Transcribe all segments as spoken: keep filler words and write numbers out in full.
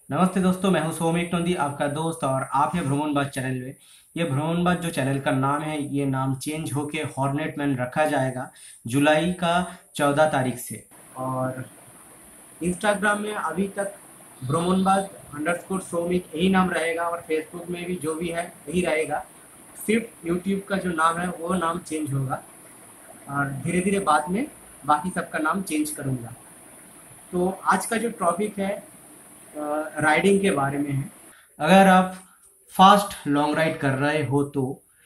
नमस्ते दोस्तों, मैं हूं सौमिक नंदी, आपका दोस्त, और आप है भ्रमणबाज चैनल में। ये भ्रमणबाज जो चैनल का नाम है, ये नाम चेंज होके हॉर्नेट मैन रखा जाएगा जुलाई का चौदह तारीख से। और इंस्टाग्राम में अभी तक भ्रमणबाज अंडरस्कोर सौमिक यही नाम रहेगा, और फेसबुक में भी जो भी है यही रहेगा। सिर्फ यूट्यूब का जो नाम है वो नाम चेंज होगा, और धीरे धीरे बाद में बाकी सबका नाम चेंज करूँगा। तो आज का जो टॉपिक है राइडिंग के बारे में है। अगर आप फास्ट लॉन्ग राइड कर रहे हो तो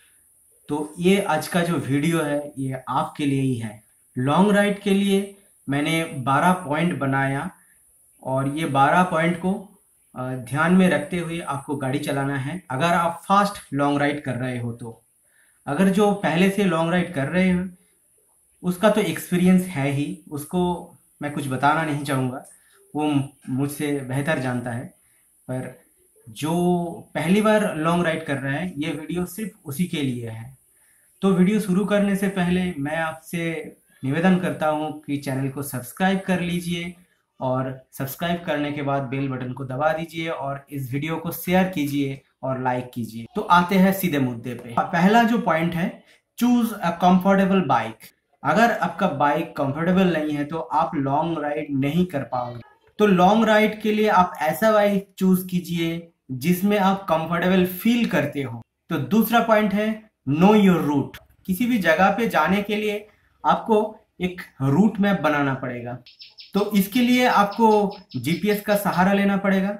तो ये आज का जो वीडियो है ये आपके लिए ही है। लॉन्ग राइड के लिए मैंने बारह पॉइंट बनाया, और ये बारह पॉइंट को अ, ध्यान में रखते हुए आपको गाड़ी चलाना है अगर आप फास्ट लॉन्ग राइड कर रहे हो तो। अगर जो पहले से लॉन्ग राइड कर रहे हो उसका तो एक्सपीरियंस है ही, उसको मैं कुछ बताना नहीं चाहूँगा, वो मुझसे बेहतर जानता है। पर जो पहली बार लॉन्ग राइड कर रहा है, ये वीडियो सिर्फ उसी के लिए है। तो वीडियो शुरू करने से पहले मैं आपसे निवेदन करता हूँ कि चैनल को सब्सक्राइब कर लीजिए, और सब्सक्राइब करने के बाद बेल बटन को दबा दीजिए, और इस वीडियो को शेयर कीजिए और लाइक कीजिए। तो आते हैं सीधे मुद्दे पे। पहला जो पॉइंट है, चूज अ कंफर्टेबल बाइक। अगर आपका बाइक कंफर्टेबल नहीं है तो आप लॉन्ग राइड नहीं कर पाओगे। तो लॉन्ग राइड के लिए आप ऐसा बाइक चूज कीजिए जिसमें आप कंफर्टेबल फील करते हो। तो दूसरा पॉइंट है, नो योर रूट। किसी भी जगह पे जाने के लिए आपको एक रूट मैप बनाना पड़ेगा। तो इसके लिए आपको जीपीएस का सहारा लेना पड़ेगा।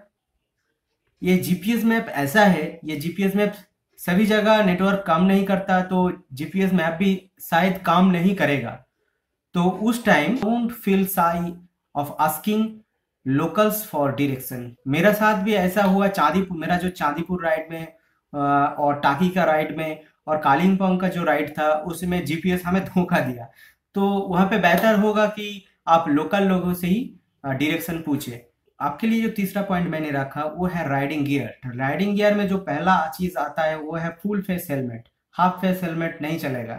ये जीपीएस मैप ऐसा है, ये जीपीएस मैप सभी जगह नेटवर्क काम नहीं करता, तो जीपीएस मैप भी शायद काम नहीं करेगा। तो उस time don't feel shy of asking locals for direction. मेरा साथ भी ऐसा हुआ। चांदीपुर, मेरा जो चांदीपुर राइड में अ, और टाकी का राइड में और कालिम्पोंग का जो राइड था, उसमें जीपीएस हमें धोखा दिया। तो वहाँ पे बेहतर होगा कि आप लोकल लोगों से ही डायरेक्शन पूछे। आपके लिए जो तीसरा पॉइंट मैंने रखा वो है राइडिंग गियर। राइडिंग गियर में जो पहला चीज आता है वो है full face helmet. Half face helmet नहीं चलेगा।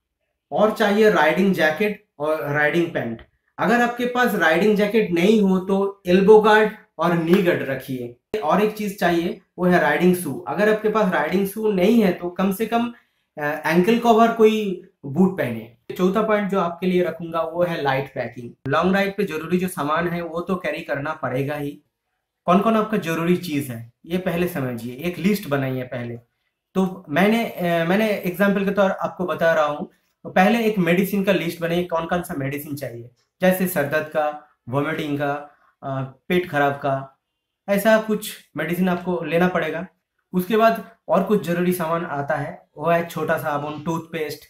और चाहिए राइडिंग जैकेट और राइडिंग पैंट। अगर आपके पास राइडिंग जैकेट नहीं हो तो एल्बो गार्ड और नी गार्ड रखिए। और एक चीज चाहिए वो है राइडिंग शू। अगर आपके पास राइडिंग शू नहीं है तो कम से कम एंकल कवर कोई बूट पहने। चौथा पॉइंट जो आपके लिए रखूंगा वो है लाइट पैकिंग। लॉन्ग राइड पे जरूरी जो सामान है वो तो कैरी करना पड़ेगा ही। कौन कौन आपका जरूरी चीज है ये पहले समझिए, एक लिस्ट बनाइए पहले। तो मैंने अ, मैंने एग्जाम्पल के तौर आपको बता रहा हूँ। तो पहले एक मेडिसिन का लिस्ट बनाइए, कौन कौन सा मेडिसिन चाहिए, जैसे सर दर्द का, वोमिटिंग का, अ, पेट खराब का, ऐसा कुछ मेडिसिन आपको लेना पड़ेगा। उसके बाद और कुछ जरूरी सामान आता है, वो है छोटा साबुन, टूथपेस्ट,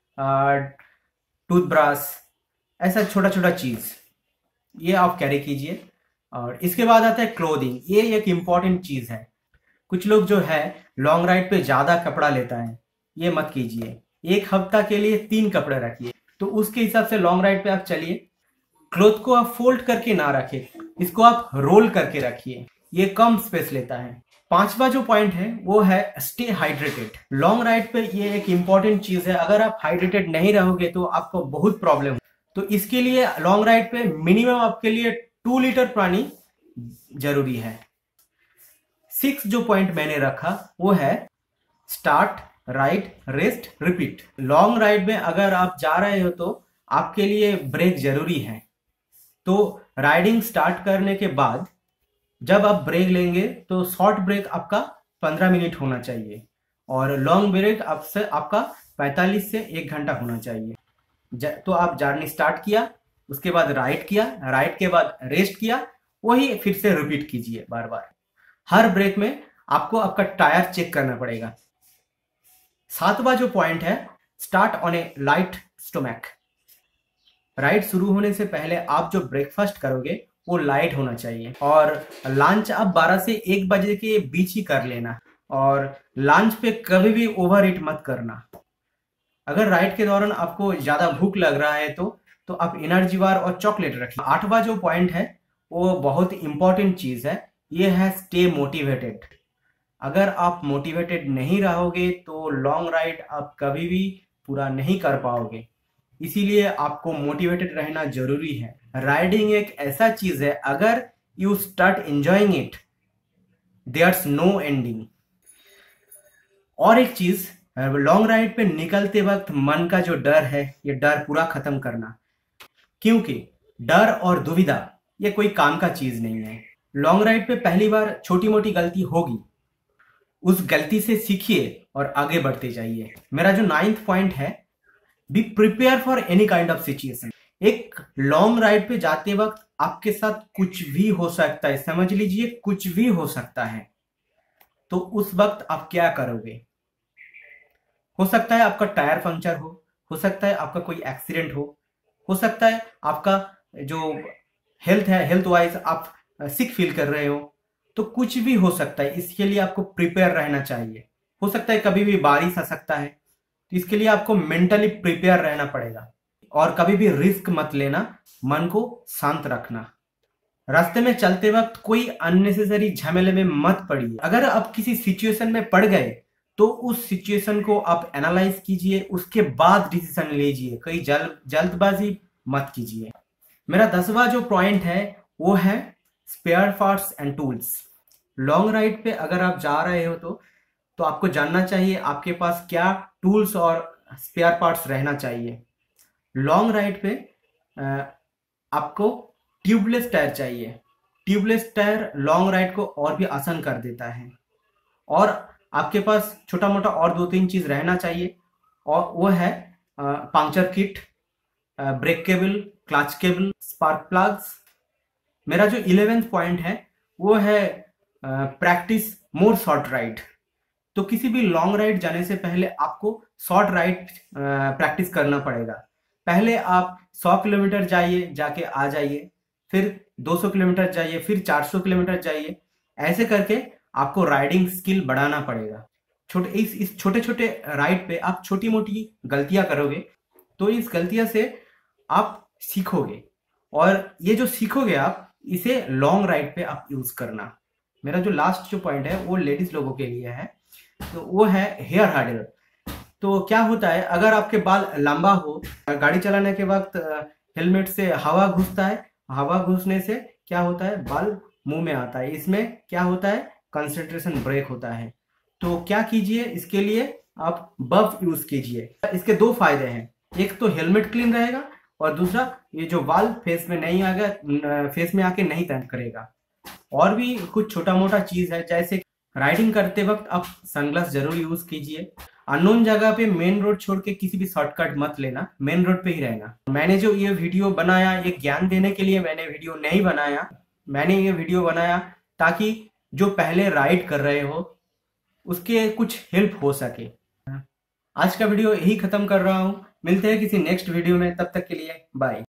टूथब्रश, ऐसा छोटा छोटा चीज, ये आप कैरी कीजिए। और इसके बाद आता है क्लोथिंग। ये एक इम्पॉर्टेंट चीज है। कुछ लोग जो है लॉन्ग राइड पे ज्यादा कपड़ा लेता है, ये मत कीजिए। एक हफ्ता के लिए तीन कपड़े रखिए, तो उसके हिसाब से लॉन्ग राइड पे आप चलिए। क्लोथ को आप फोल्ड करके ना रखें, इसको आप रोल करके रखिए, ये कम स्पेस लेता है। पांचवा जो पॉइंट है वो है स्टे हाइड्रेटेड। लॉन्ग राइड पे ये एक इंपॉर्टेंट चीज है। अगर आप हाइड्रेटेड नहीं रहोगे तो आपको बहुत प्रॉब्लम। तो इसके लिए लॉन्ग राइड पे मिनिमम आपके लिए टू लीटर पानी जरूरी है। सिक्स जो पॉइंट मैंने रखा वो है start, ride, rest, repeat. Long ride में अगर आप जा रहे हो तो आपके लिए ब्रेक जरूरी है। तो राइडिंग स्टार्ट करने के बाद जब आप ब्रेक लेंगे तो शॉर्ट ब्रेक आपका पंद्रह मिनट होना चाहिए, और लॉन्ग ब्रेक आपसे आपका पैंतालीस से एक घंटा होना चाहिए। तो आप जर्नी स्टार्ट किया, उसके बाद राइड किया, राइड के बाद रेस्ट किया, वही फिर से रिपीट कीजिए बार बार। हर ब्रेक में आपको आपका टायर चेक करना पड़ेगा। सातवां जो पॉइंट है, start on a light stomach. Ride शुरू होने से पहले आप जो ब्रेकफास्ट करोगे वो लाइट होना चाहिए, और लंच आप बारह से एक बजे के बीच ही कर लेना। और लंच पे कभी भी ओवर ईट मत करना। अगर राइड के दौरान आपको ज्यादा भूख लग रहा है तो तो आप एनर्जी बार और चॉकलेट रखिए। आठवां जो पॉइंट है वो बहुत इंपॉर्टेंट चीज है, ये है स्टे मोटिवेटेड। अगर आप मोटिवेटेड नहीं रहोगे तो लॉन्ग राइड आप कभी भी पूरा नहीं कर पाओगे। इसीलिए आपको मोटिवेटेड रहना जरूरी है। राइडिंग एक ऐसा चीज है, अगर you start enjoying it there's no ending. और एक चीज, लॉन्ग राइड पे निकलते वक्त मन का जो डर है ये डर पूरा खत्म करना, क्योंकि डर और दुविधा ये कोई काम का चीज नहीं है। लॉन्ग राइड पे पहली बार छोटी मोटी गलती होगी, उस गलती से सीखिए और आगे बढ़ते जाइए। मेरा जो नाइन्थ पॉइंट है, be prepare for any kind of situation. एक लॉन्ग राइड पे जाते वक्त आपके साथ कुछ भी हो सकता है, समझ लीजिए कुछ भी हो सकता है। तो उस वक्त आप क्या करोगे? हो सकता है आपका टायर पंक्चर हो हो सकता है आपका कोई एक्सीडेंट हो हो सकता है आपका जो हेल्थ है, हेल्थ वाइज आप सिक फील कर रहे हो। तो कुछ भी हो सकता है, इसके लिए आपको प्रिपेयर रहना चाहिए। हो सकता है कभी भी बारिश आ सकता है, तो इसके लिए आपको मेंटली प्रिपेयर रहना पड़ेगा। और कभी भी रिस्क मत लेना, मन को शांत रखना। रास्ते में चलते वक्त कोई अननेसेसरी झमेले में मत पड़िए। अगर आप किसी सिचुएशन में पड़ गए तो उस सिचुएशन को आप एनालाइज कीजिए, उसके बाद डिसीजन लीजिए, कोई जल जल्दबाजी मत कीजिए। मेरा दसवां जो पॉइंट है वो है spare parts and tools. Long ride पे अगर आप जा रहे हो तो तो आपको जानना चाहिए आपके पास क्या टूल्स और स्पेयर पार्ट्स रहना चाहिए। लॉन्ग राइड पे अ, आपको ट्यूबलेस टायर चाहिए। ट्यूबलेस टायर लॉन्ग राइड को और भी आसान कर देता है। और आपके पास छोटा मोटा और दो तीन चीज रहना चाहिए, और वो है puncture kit, brake cable, clutch cable, spark plugs. मेरा जो इलेवेंथ पॉइंट है वो है प्रैक्टिस मोर शॉर्ट राइड। तो किसी भी लॉन्ग राइड जाने से पहले आपको शॉर्ट राइड प्रैक्टिस करना पड़ेगा। पहले आप सौ किलोमीटर जाइए, जाके आ जाइए, फिर दो सौ किलोमीटर जाइए, फिर चार सौ किलोमीटर जाइए। ऐसे करके आपको राइडिंग स्किल बढ़ाना पड़ेगा। छोटे इस इस छोटे छोटे राइड पे आप छोटी मोटी गलतियां करोगे, तो इस गलतियां से आप सीखोगे, और ये जो सीखोगे आप इसे लॉन्ग राइड पे आप यूज करना। मेरा जो लास्ट जो पॉइंट है वो लेडीज लोगों के लिए है, तो वो है हेयर हर्डल। तो क्या होता है, अगर आपके बाल लंबा हो, गाड़ी चलाने के वक्त हेलमेट से हवा घुसता है, हवा घुसने से क्या होता है, बाल मुंह में आता है। इसमें क्या होता है, कंसंट्रेशन ब्रेक होता है। तो क्या कीजिए, इसके लिए आप बफ यूज कीजिए। इसके दो फायदे हैं, एक तो हेलमेट क्लीन रहेगा, और दूसरा ये जो बाल फेस में नहीं आएगा, फेस में आके नहीं दर्द करेगा। और भी कुछ छोटा मोटा चीज है, जैसे राइडिंग करते वक्त आप सनग्लास जरूर यूज कीजिए। अननोन जगह पे मेन रोड छोड़ के किसी भी शॉर्टकट मत लेना, मेन रोड पे ही रहना। मैंने जो ये वीडियो बनाया, ये ज्ञान देने के लिए मैंने वीडियो नहीं बनाया। मैंने ये वीडियो बनाया ताकि जो पहले राइड कर रहे हो उसके कुछ हेल्प हो सके। आज का वीडियो यही खत्म कर रहा हूँ। मिलते हैं किसी नेक्स्ट वीडियो में, तब तक के लिए बाय।